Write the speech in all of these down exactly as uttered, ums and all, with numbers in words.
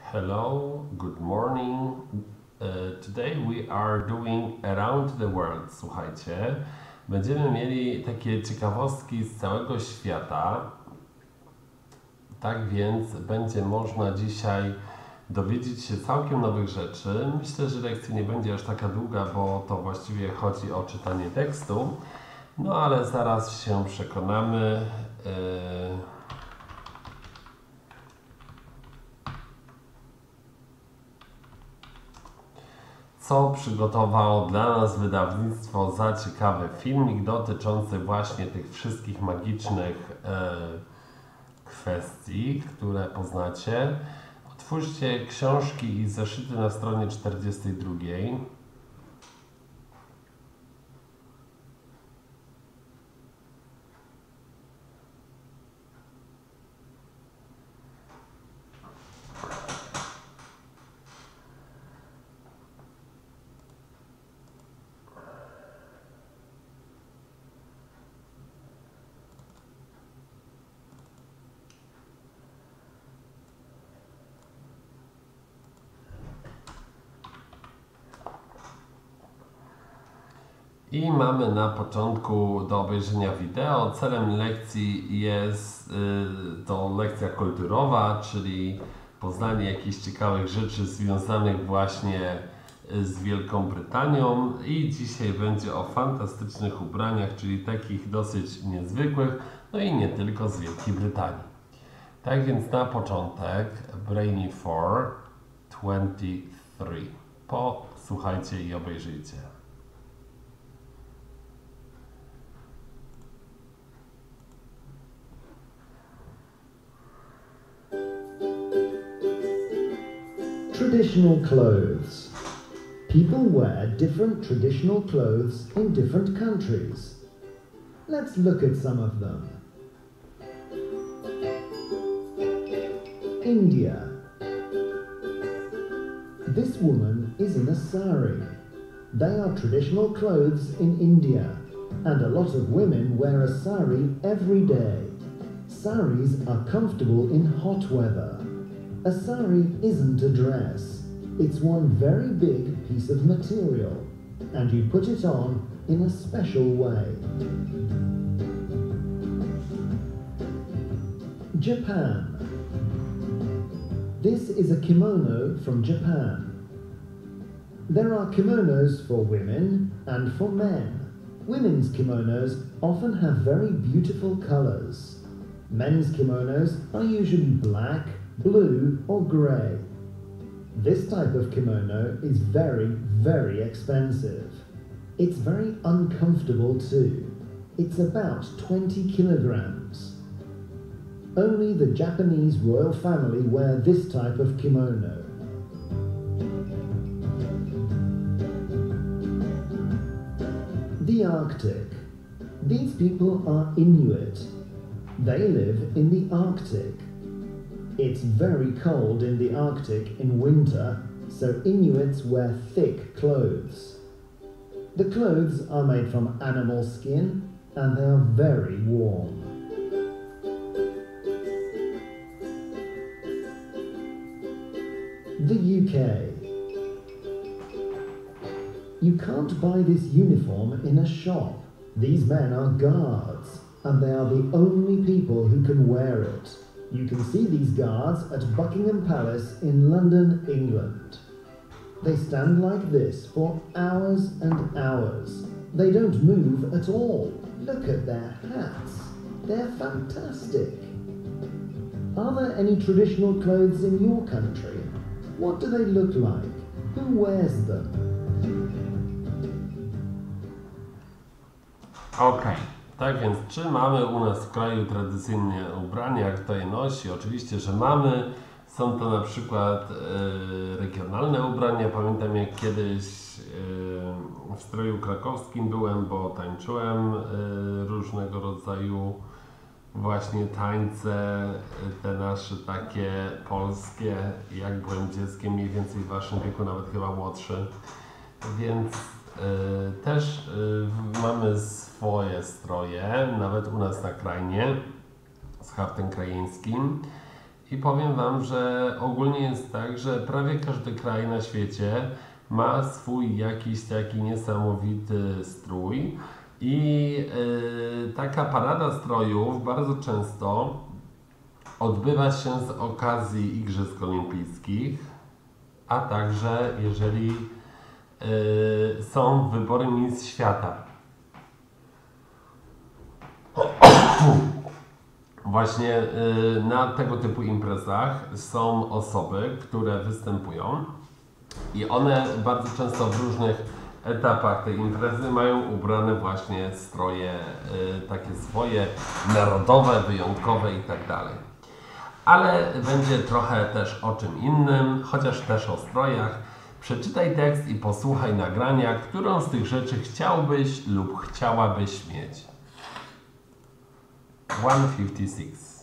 Hello, good morning. Uh, today we are doing around the world. Słuchajcie, będziemy mieli takie ciekawostki z całego świata. Tak więc będzie można dzisiaj dowiedzieć się całkiem nowych rzeczy. Myślę, że lekcja nie będzie aż taka długa, bo to właściwie chodzi o czytanie tekstu. No ale zaraz się przekonamy. Yy... co przygotowało dla nas wydawnictwo za ciekawy filmik dotyczący właśnie tych wszystkich magicznych e, kwestii, które poznacie. Otwórzcie książki i zeszyty na stronie czterdziestej drugiej. I mamy na początku do obejrzenia wideo. Celem lekcji jest y, to lekcja kulturowa, czyli poznanie jakichś ciekawych rzeczy związanych właśnie z Wielką Brytanią. I dzisiaj będzie o fantastycznych ubraniach, czyli takich dosyć niezwykłych, no i nie tylko z Wielkiej Brytanii. Tak więc na początek Brainy four twenty three. Posłuchajcie i obejrzyjcie. Traditional clothes. People wear different traditional clothes in different countries. Let's look at some of them. India. This woman is in a sari. They are traditional clothes in India, and a lot of women wear a sari every day. Saris are comfortable in hot weather. A sari isn't a dress. It's one very big piece of material, and you put it on in a special way. Japan. This is a kimono from Japan. There are kimonos for women and for men. Women's kimonos often have very beautiful colors. Men's kimonos are usually black, blue or grey. This type of kimono is very, very expensive. It's very uncomfortable too. It's about twenty kilograms. Only the Japanese royal family wear this type of kimono. The Arctic. These people are Inuit. They live in the Arctic. It's very cold in the Arctic in winter, so Inuits wear thick clothes. The clothes are made from animal skin and they are very warm. The U K. You can't buy this uniform in a shop. These men are guards, and they are the only people who can wear it. You can see these guards at Buckingham Palace in London, England. They stand like this for hours and hours. They don't move at all. Look at their hats. They're fantastic. Are there any traditional clothes in your country? What do they look like? Who wears them? Okej. Tak więc, czy mamy u nas w kraju tradycyjne ubrania, kto je nosi? Oczywiście, że mamy. Są to na przykład e, regionalne ubrania. Pamiętam, jak kiedyś e, w stroju krakowskim byłem, bo tańczyłem e, różnego rodzaju właśnie tańce, te nasze takie polskie, jak byłem dzieckiem, mniej więcej w waszym wieku, nawet chyba młodszy. Więc e, też e, mamy swoje stroje, nawet u nas na krainie, z haftem krajeńskim. I powiem Wam, że ogólnie jest tak, że prawie każdy kraj na świecie ma swój jakiś taki niesamowity strój i yy, taka parada strojów bardzo często odbywa się z okazji Igrzysk Olimpijskich, a także jeżeli yy, są wybory Miss Świata. Właśnie yy, na tego typu imprezach są osoby, które występują i one bardzo często w różnych etapach tej imprezy mają ubrane właśnie stroje yy, takie swoje, narodowe, wyjątkowe i tak dalej. Ale będzie trochę też o czym innym, chociaż też o strojach. Przeczytaj tekst i posłuchaj nagrania, którą z tych rzeczy chciałbyś lub chciałabyś mieć. sto pięćdziesiąt sześć.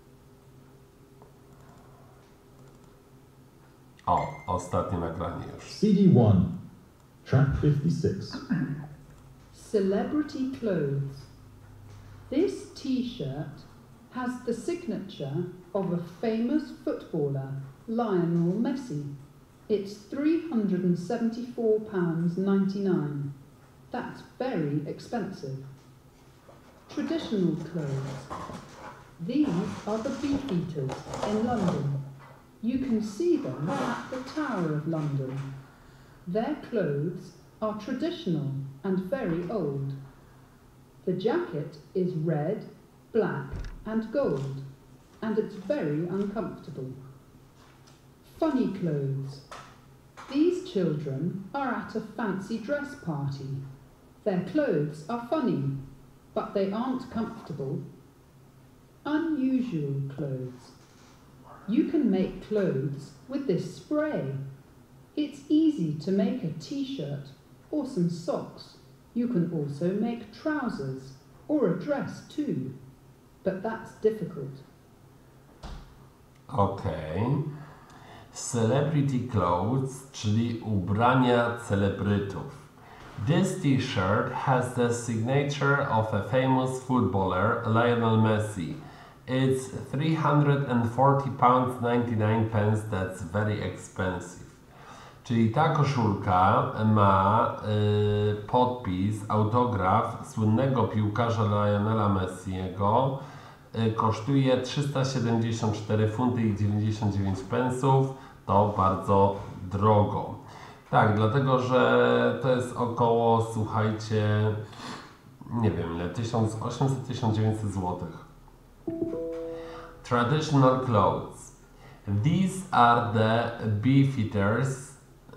O, ostatnie nagranie już. C D one, track fifty-six. Celebrity clothes. This T-shirt has the signature of a famous footballer, Lionel Messi. It's three hundred seventy-four pounds ninety-nine. That's very expensive. Traditional clothes. These are the Beefeaters in London. You can see them at the Tower of London. Their clothes are traditional and very old. The jacket is red, black and gold, and it's very uncomfortable. Funny clothes. These children are at a fancy dress party. Their clothes are funny, but they aren't comfortable. Unusual clothes. You can make clothes with this spray. It's easy to make a t-shirt or some socks. You can also make trousers or a dress too, but that's difficult. Okej. Okay. Celebrity clothes, czyli ubrania celebrytów. This t-shirt has the signature of a famous footballer, Lionel Messi. It's three hundred forty pounds ninety-nine pence, that's very expensive. Czyli ta koszulka ma y, podpis, autograf słynnego piłkarza Lionela Messiego. Y, kosztuje trzysta siedemdziesiąt cztery funty i dziewięćdziesiąt dziewięć pensów. To bardzo drogo. Tak, dlatego że to jest około, słuchajcie, nie wiem ile, tysiąc osiemset do tysiąc dziewięćset złotych. Traditional clothes. These are the Beefeaters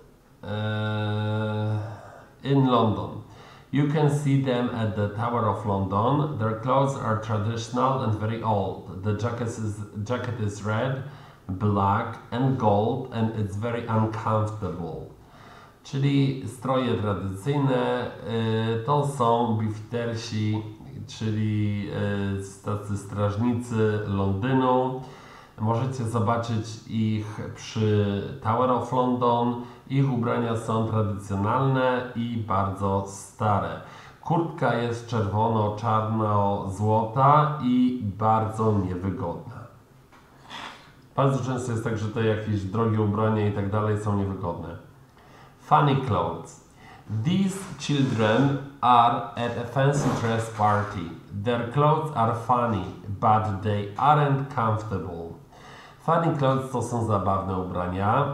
uh, in London. You can see them at the Tower of London. Their clothes are traditional and very old. The jacket is, jacket is red, black and gold and it's very uncomfortable. Czyli stroje tradycyjne y, to są Beefeatersi, czyli y, tacy strażnicy Londynu. Możecie zobaczyć ich przy Tower of London. Ich ubrania są tradycjonalne i bardzo stare. Kurtka jest czerwono-czarno-złota i bardzo niewygodna. Bardzo często jest tak, że te jakieś drogie ubrania i tak dalej są niewygodne. Funny clothes. These children are at a fancy dress party. Their clothes are funny, but they aren't comfortable. Funny clothes to są zabawne ubrania.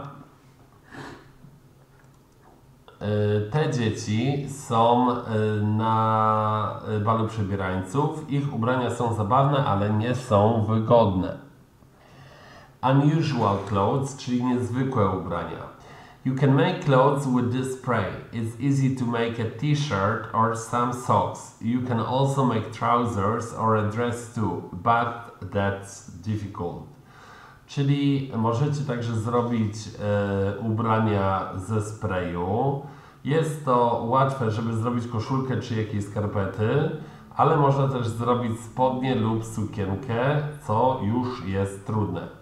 Te dzieci są na balu przebierańców. Ich ubrania są zabawne, ale nie są wygodne. Unusual clothes, czyli niezwykłe ubrania. You can make clothes with this spray. It's easy to make a t-shirt or some socks. You can also make trousers or a dress too, but that's difficult. Czyli możecie także zrobić e, ubrania ze sprayu. Jest to łatwe, żeby zrobić koszulkę czy jakieś skarpety, ale można też zrobić spodnie lub sukienkę, co już jest trudne.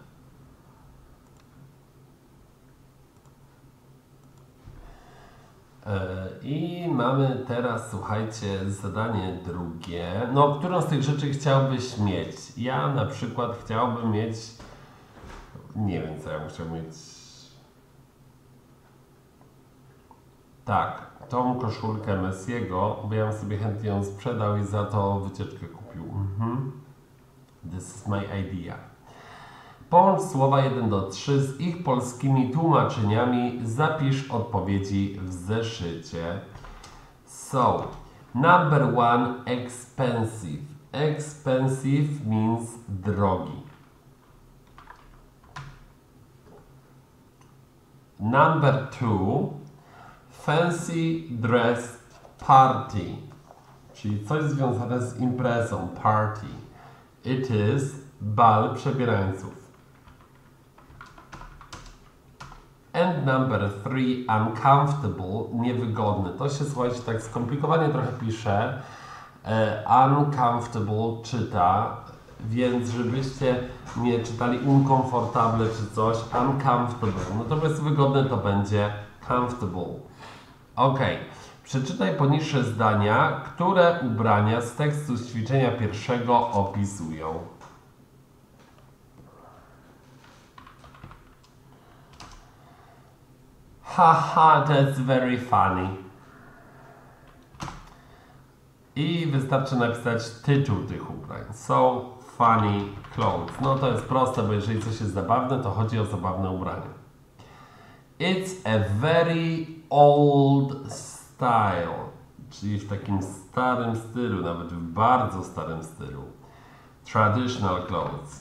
I mamy teraz, słuchajcie, zadanie drugie. No, którą z tych rzeczy chciałbyś mieć? Ja na przykład chciałbym mieć Nie wiem, co ja musiał mieć. Tak, tą koszulkę Messiego, bo ja bym sobie chętnie ją sprzedał i za to wycieczkę kupił. Mhm. This is my idea. Połącz słowa jeden do trzech z ich polskimi tłumaczeniami. Zapisz odpowiedzi w zeszycie. So, number one, expensive. Expensive means drogi. Number two, fancy dress party. Czyli coś związane z imprezą, party. It is bal przebierańców. And number three, uncomfortable, niewygodny. To się, słuchajcie, tak skomplikowanie trochę pisze. E, uncomfortable czyta, więc żebyście nie czytali uncomfortable czy coś, uncomfortable. Natomiast wygodny to będzie comfortable. Ok. Przeczytaj poniższe zdania, które ubrania z tekstu z ćwiczenia pierwszego opisują. Haha, that's very funny. I wystarczy napisać tytuł tych ubrań. So funny clothes. No to jest proste, bo jeżeli coś jest zabawne, to chodzi o zabawne ubranie. It's a very old style. Czyli w takim starym stylu, nawet w bardzo starym stylu. Traditional clothes.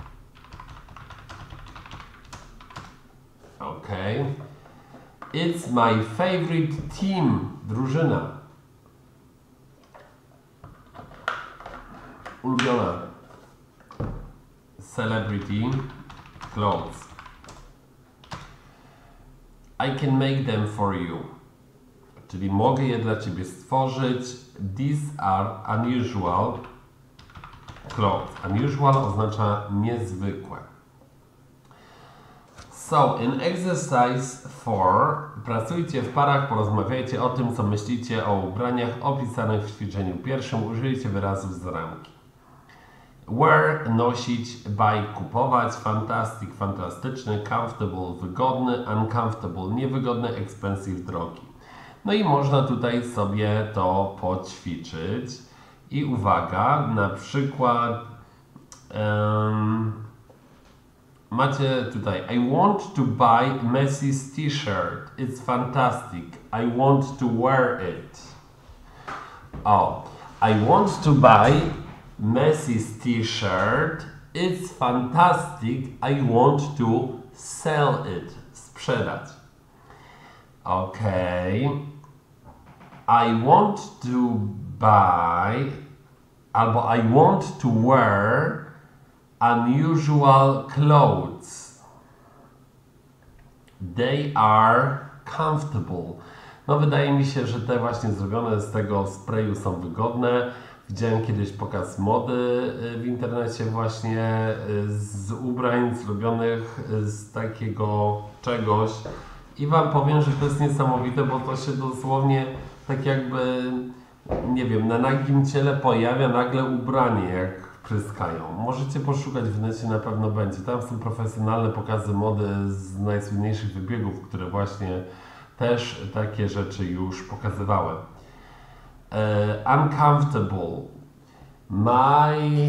Okay. It's my favorite team. Drużyna. Ulubiona. Celebrity clothes. I can make them for you. Czyli mogę je dla Ciebie stworzyć. These are unusual clothes. Unusual oznacza niezwykłe. So, in exercise four, pracujcie w parach, porozmawiajcie o tym, co myślicie o ubraniach opisanych w ćwiczeniu pierwszym. Użyjcie wyrazów z ramki. Wear, nosić, buy, kupować, fantastic, fantastyczny, comfortable, wygodny, uncomfortable, niewygodny, expensive, drogi. No i można tutaj sobie to poćwiczyć. I uwaga, na przykład um, macie tutaj I want to buy Messi's t-shirt. It's fantastic. I want to wear it. Oh, I want to buy Messi's t-shirt. It's fantastic. I want to sell it. Sprzedać. Okay. I want to buy albo I want to wear unusual clothes. They are comfortable. No wydaje mi się, że te właśnie zrobione z tego sprayu są wygodne. Widziałem kiedyś pokaz mody w internecie właśnie z ubrań zrobionych z takiego czegoś i Wam powiem, że to jest niesamowite, bo to się dosłownie tak jakby, nie wiem, na nagim ciele pojawia nagle ubranie, jak pryskają. Możecie poszukać w necie, na pewno będzie. Tam są profesjonalne pokazy mody z najsłynniejszych wybiegów, które właśnie też takie rzeczy już pokazywałem. Uh, uncomfortable. My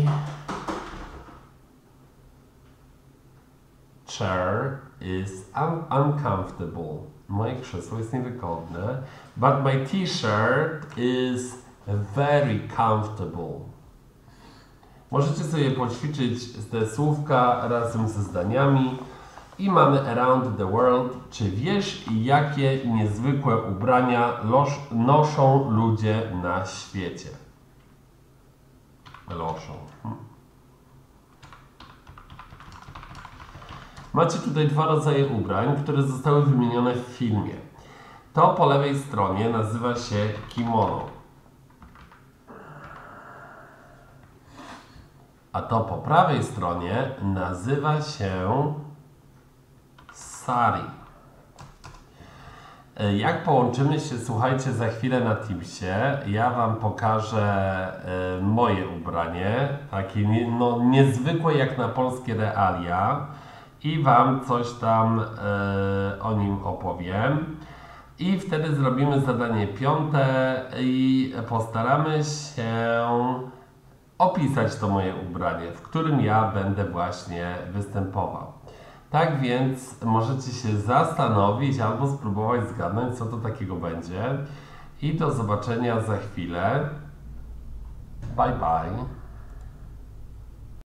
chair is un uncomfortable. Moje krzesło jest niewygodne. But my t-shirt is very comfortable. Możecie sobie poćwiczyć te słówka razem ze zdaniami. I mamy around the world. Czy wiesz, jakie niezwykłe ubrania noszą ludzie na świecie? Noszą. Hmm. Macie tutaj dwa rodzaje ubrań, które zostały wymienione w filmie. To po lewej stronie nazywa się kimono. A to po prawej stronie nazywa się sari. Jak połączymy się, słuchajcie, za chwilę na Teamsie, ja Wam pokażę y, moje ubranie, takie nie, no, niezwykłe jak na polskie realia. i Wam coś tam e, o nim opowiem. I wtedy zrobimy zadanie piąte i postaramy się opisać to moje ubranie, w którym ja będę właśnie występował. Tak więc możecie się zastanowić albo spróbować zgadnąć, co to takiego będzie. I do zobaczenia za chwilę. Bye bye.